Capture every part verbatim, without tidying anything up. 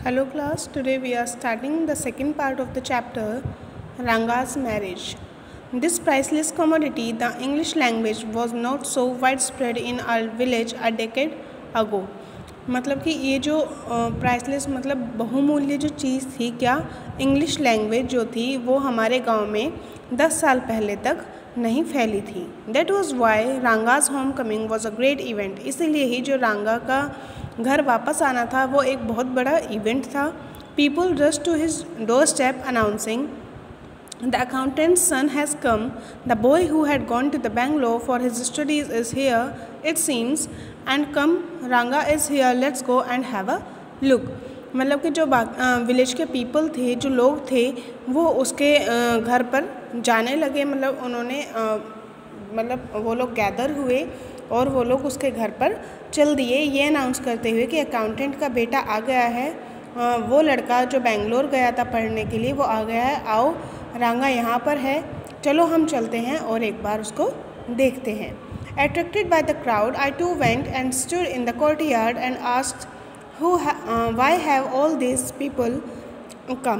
Hello class, today we are starting the second part of the chapter Ranga's marriage. This priceless commodity, the English language, was not so widespread in our village a decade ago. मतलब कि ये जो priceless मतलब बहुमूल्य जो चीज़ थी, क्या English language जो थी वो हमारे गांव में दस साल पहले तक नहीं फैली थी. That was why Ranga's homecoming was a great event. इसीलिए ही जो रांगा का घर वापस आना था वो एक बहुत बड़ा इवेंट था. People rush to his doorstep announcing The accountant's son has come. The boy who had gone to the Bangalore for his studies is here, it seems. And come, Ranga is here. Let's go and have a look. मतलब कि जो village के people थे, जो लोग थे, वो उसके घर पर जाने लगे. मतलब उन्होंने मतलब वो लोग गैदर हुए और वो लोग उसके घर पर चल दिए, ये अनाउंस करते हुए कि अकाउंटेंट का बेटा आ गया है. वो लड़का जो बेंगलोर गया था पढ़ने के लिए वो आ गया है. आओ, रांगा यहाँ पर है, चलो हम चलते हैं और एक बार उसको देखते हैं. Attracted by the crowd, I too went and stood in the courtyard and asked, "Who? Ha- uh, why have all these people come?"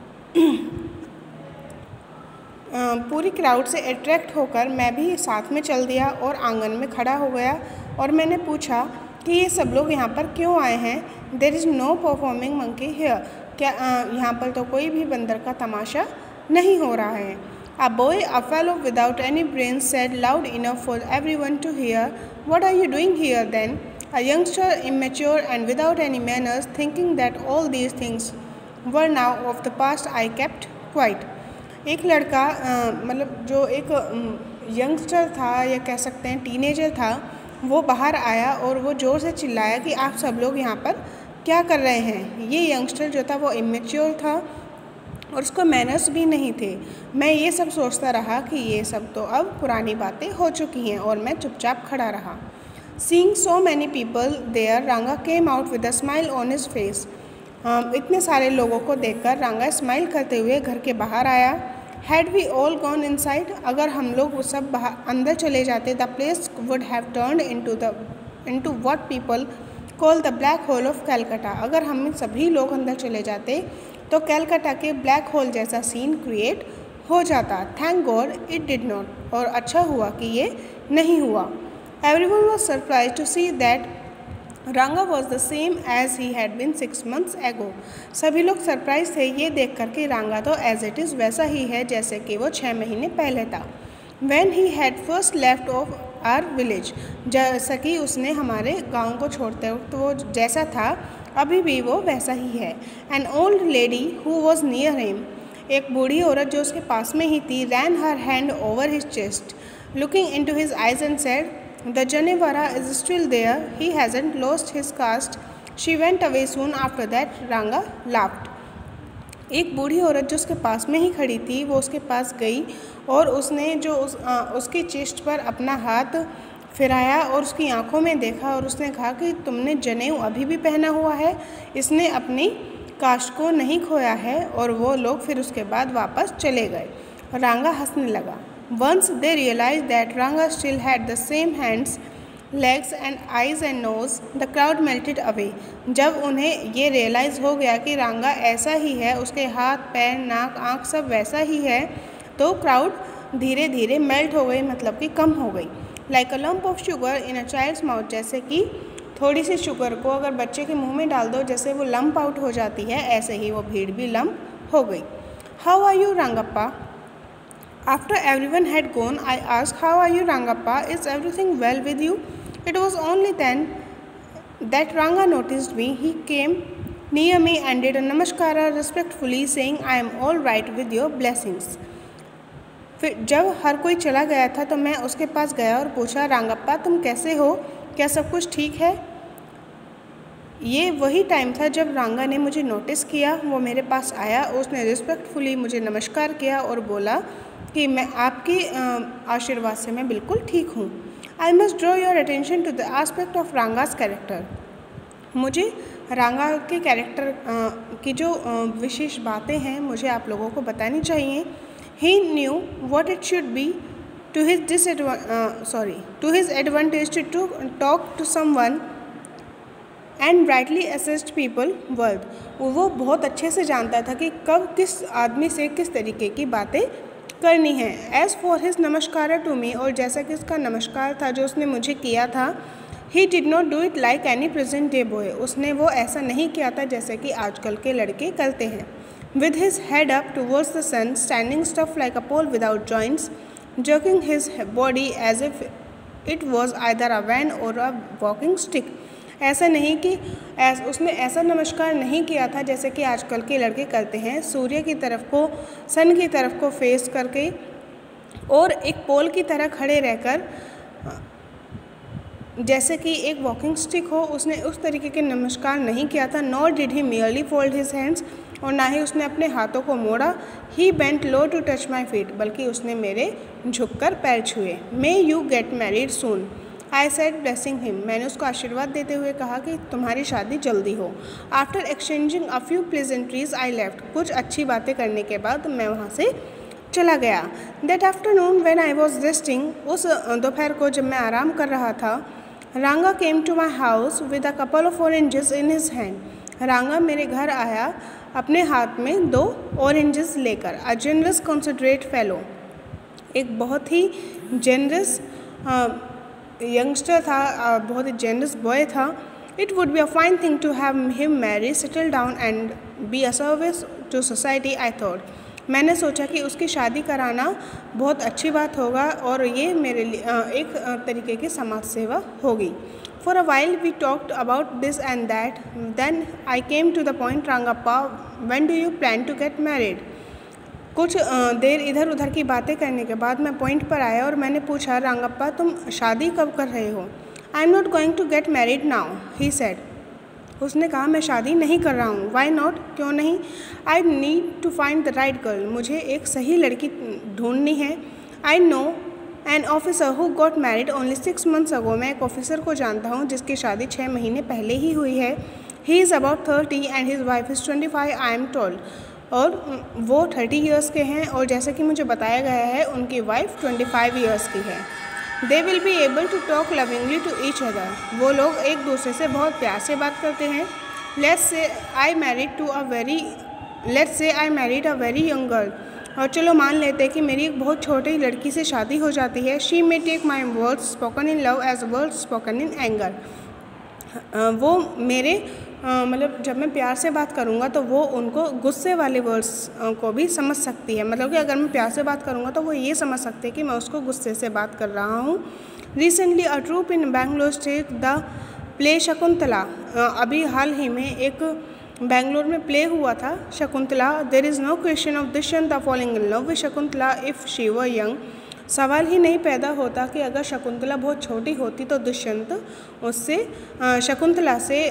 uh, पूरी क्राउड से अट्रैक्ट होकर मैं भी साथ में चल दिया और आंगन में खड़ा हो गया और मैंने पूछा कि ये सब लोग यहाँ पर क्यों आए हैं. There is no performing monkey here. क्या uh, यहाँ पर तो कोई भी बंदर का तमाशा नहीं हो रहा है. A boy, a fellow without any brains, said loud enough for everyone to hear, "What are you doing here then?" A youngster, immature and without any manners, thinking that all these things were now of the past, I kept quiet. एक लड़का मतलब जो एक youngster था या कह सकते हैं टीनेजर था, वो बाहर आया और वो ज़ोर से चिल्लाया कि आप सब लोग यहाँ पर क्या कर रहे हैं. ये यंगस्टर जो था वो इमेच्योर था और उसको मैनर्स भी नहीं थे. मैं ये सब सोचता रहा कि ये सब तो अब पुरानी बातें हो चुकी हैं और मैं चुपचाप खड़ा रहा. Seeing so many people there, Ranga came out with a smile on his face. इतने सारे लोगों को देखकर रांगा स्माइल करते हुए घर के बाहर आया. Had we all gone inside, अगर हम लोग सब बाहर अंदर चले जाते, the place would have turned into the into what people call the black hole of Calcutta. अगर हम सभी लोग अंदर चले जाते तो कैलकाटा के ब्लैक होल जैसा सीन क्रिएट हो जाता. Thank God it did not. और अच्छा हुआ कि ये नहीं हुआ. Everyone was surprised to see that Ranga was the same as he had been six months ago. सभी लोग सरप्राइज थे ये देख कर कि रांगा तो एज इट इज़ वैसा ही है जैसे कि वो छः महीने पहले था. When he had first left of our village, जैसा कि उसने हमारे गाँव को छोड़ते वक्त तो वो जैसा था अभी भी वो वैसा ही है. An old lady who was near him, एक बूढ़ी औरत जो उसके पास में ही थी, ran her hand over his chest, looking in to his eyes and said, the janivara is still there, he hasn't lost his caste, she went away soon after that. Ranga laughed. एक बूढ़ी औरत जो उसके पास में ही खड़ी थी वो उसके पास गई और उसने जो उस आ, उसकी चेस्ट पर अपना हाथ फिराया और उसकी आंखों में देखा और उसने कहा कि तुमने जनेऊ अभी भी पहना हुआ है, इसने अपनी कास्ट को नहीं खोया है. और वो लोग फिर उसके बाद वापस चले गए. रांगा हंसने लगा. Once they realize that Ranga still had the same hands, legs and eyes and nose, the crowd melted away. जब उन्हें ये रियलाइज़ हो गया कि रांगा ऐसा ही है, उसके हाथ पैर नाक आँख सब वैसा ही है, तो क्राउड धीरे धीरे मेल्ट हो गई, मतलब कि कम हो गई. Like a lump of sugar in a child's mouth, जैसे कि थोड़ी सी शुगर को अगर बच्चे के मुंह में डाल दो जैसे वो लम्प आउट हो जाती है, ऐसे ही वो भीड़ भी लम्प हो गई. How are you Rangappa? After everyone had gone I asked, how are you Rangappa, is everything well with you? It was only then that Ranga noticed me. He came near me and did a namaskara respectfully, saying, "I am all right with your blessings." फिर जब हर कोई चला गया था तो मैं उसके पास गया और पूछा, रांगप्पा तुम कैसे हो, क्या सब कुछ ठीक है? ये वही टाइम था जब रांगा ने मुझे नोटिस किया. वो मेरे पास आया, उसने रिस्पेक्टफुली मुझे नमस्कार किया और बोला कि मैं आपके आशीर्वाद से मैं बिल्कुल ठीक हूँ. I must draw your attention to the aspect of Ranga's character. मुझे रांगा के कैरेक्टर की जो विशेष बातें हैं मुझे आप लोगों को बतानी चाहिए. He knew what it should be to his disadvantage, uh, sorry, to his advantage to, to talk to someone and brightly assessed people worth, वो बहुत अच्छे से जानता था कि कब किस आदमी से किस तरीके की बातें करनी है। As for his namaskar to me, और जैसा कि उसका नमस्कार था जो उसने मुझे किया था, he did not do it like any present day boy, उसने वो ऐसा नहीं किया था जैसे कि आजकल के लड़के करते हैं। With his head up towards the sun, standing stiff like a pole without joints, jerking his body as if it was either a van or a walking stick, ऐसा नहीं कि ऐस उसने ऐसा नमस्कार नहीं किया था जैसे कि आजकल के लड़के करते हैं, सूर्य की तरफ को, सन की तरफ को फेस करके और एक पोल की तरह खड़े रहकर जैसे कि एक वॉकिंग स्टिक हो, उसने उस तरीके के नमस्कार नहीं किया था। Nor did he merely fold his hands, और ना ही उसने अपने हाथों को मोड़ा। He bent low to touch my feet, बल्कि उसने मेरे झुककर पैर छुए। May you get married soon, I said blessing him, मैंने उसको आशीर्वाद देते हुए कहा कि तुम्हारी शादी जल्दी हो। After exchanging a few pleasantries I left, कुछ अच्छी बातें करने के बाद मैं वहाँ से चला गया। That afternoon when I was resting, उस दोपहर को जब मैं आराम कर रहा था, Ranga came to my house with a couple of oranges in his hand, Ranga मेरे घर आया अपने हाथ में दो ऑरेंजेस लेकर। अ जेनरस कंसिडरेट फेलो, एक बहुत ही जेनरस यंगस्टर था, बहुत ही जेनरस बॉय था। It would be a fine thing to have him marry, settle down and be a service to society, I thought, मैंने सोचा कि उसकी शादी कराना बहुत अच्छी बात होगा और ये मेरे लिए एक तरीके की समाज सेवा होगी। For a while we talked about this and that, then I came to the point, Rangappa when do you plan to get married. कुछ देर इधर उधर की बातें करने के बाद मैं पॉइंट पर आया और मैंने पूछा, रांगप्पा तुम शादी कब कर रहे हो? I am not going to get married now, he said, उसने कहा मैं शादी नहीं कर रहा हूँ। वाई नॉट, क्यों नहीं? I need to find the right girl, मुझे एक सही लड़की ढूंढनी है। I know an officer who got married only six months ago, मैं एक ऑफिसर को जानता हूँ जिसकी शादी छः महीने पहले ही हुई है। He is about thirty and his wife is twenty five, I am told, और वो थर्टी ईयर्स के हैं और जैसे कि मुझे बताया गया है उनकी वाइफ ट्वेंटी फाइव ईयर्स की है। They will be able to talk lovingly to each other, वो लोग एक दूसरे से बहुत प्यार से बात करते हैं। Let's say I married to a very let's say I married a very young girl, और चलो मान लेते हैं कि मेरी एक बहुत छोटी लड़की से शादी हो जाती है। She may take my words spoken in love as words spoken in anger, वो मेरे मतलब जब मैं प्यार से बात करूँगा तो वो उनको गुस्से वाले वर्ड्स को भी समझ सकती है, मतलब कि अगर मैं प्यार से बात करूँगा तो वो ये समझ सकते हैं कि मैं उसको गुस्से से बात कर रहा हूँ। Recently a troupe in Bangalore staged the play Shakuntala, अभी हाल ही में एक बेंगलोर में प्ले हुआ था Shakuntala. There is no question of Dushyant falling in love with Shakuntala if she were young, सवाल ही नहीं पैदा होता कि अगर शकुंतला बहुत छोटी होती तो दुष्यंत उससे शकुंतला से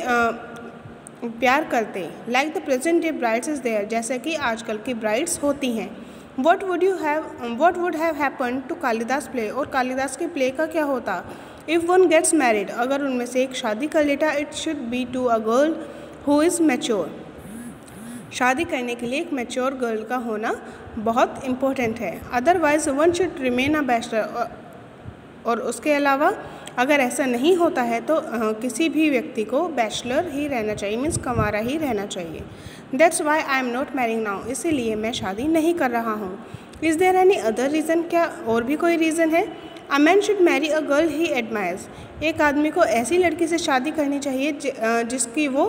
प्यार करते। Like the present day brides is there, जैसे कि आजकल की ब्राइड्स होती हैं। What would you have what would have happen to Kalidasa play, और कालिदास के प्ले का क्या होता? इफ़ वन गेट्स मैरिड, अगर उनमें से एक शादी कर लेता, it should be to a girl who is mature, शादी करने के लिए एक मैच्योर गर्ल का होना बहुत इम्पोर्टेंट है। Otherwise one should remain a bachelor, और उसके अलावा अगर ऐसा नहीं होता है तो आ, किसी भी व्यक्ति को बैचलर ही रहना चाहिए, मीन्स कंवारा ही रहना चाहिए। That's why I am not marrying now, इसीलिए मैं शादी नहीं कर रहा हूँ। Is there any other reason, क्या और भी कोई रीज़न है? A man should marry a girl he admires, एक आदमी को ऐसी लड़की से शादी करनी चाहिए ज, जिसकी वो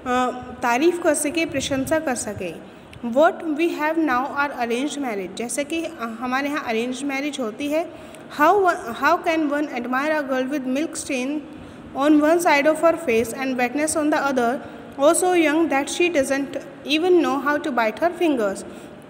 तारीफ़ कर सके, प्रशंसा कर सके। What we have now are arranged marriage, जैसे कि हमारे यहाँ अरेंज मैरिज होती है। How how can one admire a girl with milk stain on one side of her face and wetness on the other, और so young that she doesn't even know how to bite her fingers,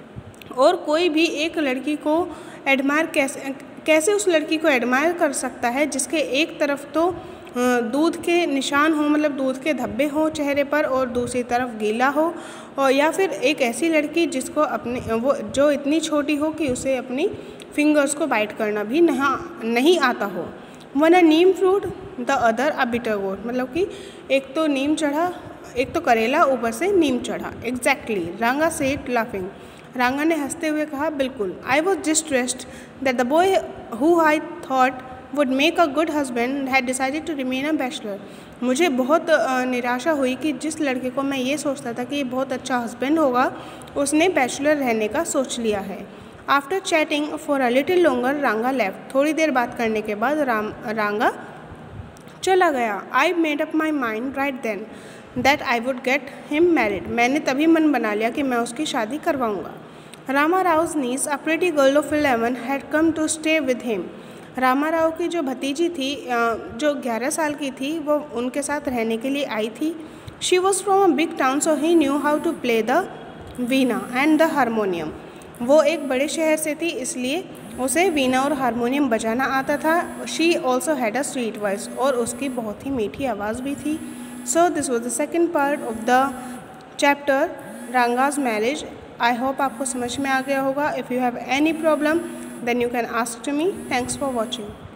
और कोई भी एक लड़की को admire कैसे कैसे उस लड़की को एडमायर कर सकता है जिसके एक तरफ तो दूध के निशान हो, मतलब दूध के धब्बे हों चेहरे पर, और दूसरी तरफ गीला हो, और या फिर एक ऐसी लड़की जिसको अपने वो जो इतनी छोटी हो कि उसे अपनी फिंगर्स को बाइट करना भी नहीं नहीं आता हो। One a neem fruit the other a bitter gourd, मतलब कि एक तो नीम चढ़ा, एक तो करेला, ऊपर से नीम चढ़ा। एग्जैक्टली, रांगा सेड लाफिंग, रांगा ने हंसते हुए कहा, बिल्कुल। I was distressed that the boy who I thought would make a good husband had decided to remain a bachelor. मुझे बहुत निराशा हुई कि जिस लड़के को मैं ये सोचता था कि ये बहुत अच्छा हस्बैंड होगा, उसने बैचलर रहने का सोच लिया है. After chatting for a little longer, Ranga left. थोड़ी देर बात करने के बाद राम रांगा चला गया. I made up my mind right then that I would get him married. मैंने तभी मन बना लिया कि मैं उसकी शादी करवाऊंगा. Rama Rao's niece, a pretty girl of eleven, had come to stay with him. Rama Rao की जो भतीजी थी, जो ग्यारह साल की थी, वो उनके साथ रहने के लिए आई थी. She was from a big town, so he knew how to play the Veena and the harmonium. वो एक बड़े शहर से थी, इसलिए उसे वीणा और हारमोनियम बजाना आता था. She also had a sweet voice, और उसकी बहुत ही मीठी आवाज़ भी थी. So this was the second part of the chapter Ranga's marriage. I hope आपको समझ में आ गया होगा. If you have any problem, then you can ask to me. Thanks for watching.